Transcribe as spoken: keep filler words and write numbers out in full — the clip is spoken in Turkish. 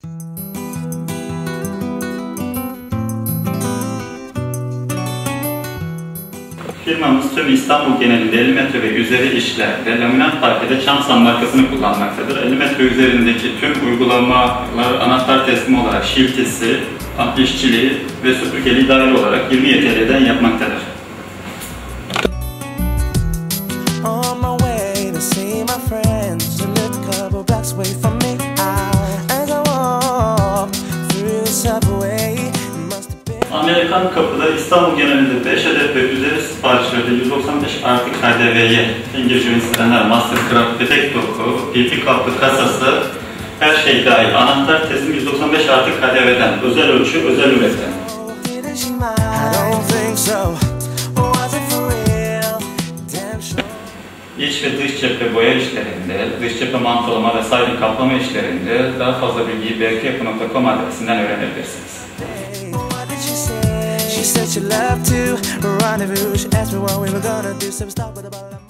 Firmamız tüm İstanbul genelinde elli metre ve üzeri işlerde laminat parkede Çamsan markasını kullanmaktadır. elli metre üzerindeki tüm uygulamalar anahtar teslimi olarak şiltesi, işçiliği ve süpürgeliği dahil olarak yirmi Y T L'den yapmaktadır. Amerikan Kapı'da İstanbul genelinde beş adet ve üzeri siparişlerde yüz doksan beş artı K D V'ye İngilizce istenenler Mastercraft bebek doku, P P kaplı kasası, her şey dahil. Anahtar teslim yüz doksan beş artı K D V'den. Özel ölçü, özel üretim. İç ve dış cephe boya işlerinde, dış cephe mantolama ve saydam kaplama işlerinde daha fazla bilgiyi b k yapı nokta com adresinden öğrenebilirsiniz. She said she loved to rendezvous. She asked me what we were gonna do. So we stopped with a bottle of